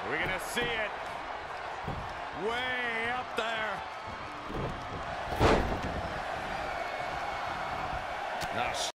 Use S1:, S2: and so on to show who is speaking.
S1: We're going to see it. Way up there. Ah,